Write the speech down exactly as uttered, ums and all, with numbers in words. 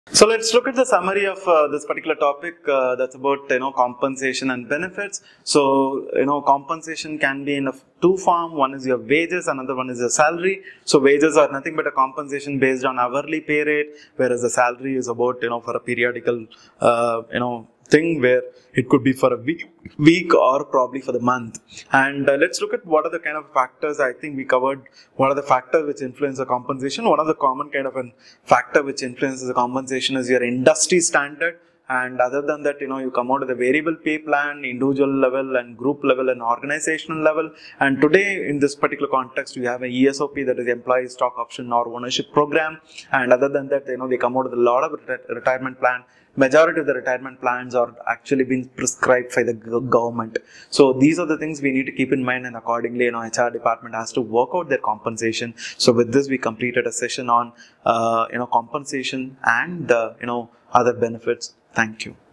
So let's look at the summary of uh, this particular topic. Uh, that's about you know compensation and benefits. So you know compensation can be in a two form. One is your wages, another one is your salary. So wages are nothing but a compensation based on hourly pay rate, whereas the salary is about you know for a periodical uh, you know thing where it could be for a week, week or probably for the month. And uh, let's look at what are the kind of factors. I think we covered what are the factors which influence the compensation. One of the common kind of a factor which influences the compensation is your industry standard. And other than that, you know, you come out with a variable pay plan, individual level and group level and organizational level. And today, in this particular context, we have a E S O P, that is Employee Stock Option or Ownership Program. And other than that, you know, they come out with a lot of retirement plan. Majority of the retirement plans are actually being prescribed by the government. So these are the things we need to keep in mind, and accordingly, you know, H R department has to work out their compensation. So with this, we completed a session on, uh, you know, compensation and, uh, you know, other benefits. Thank you.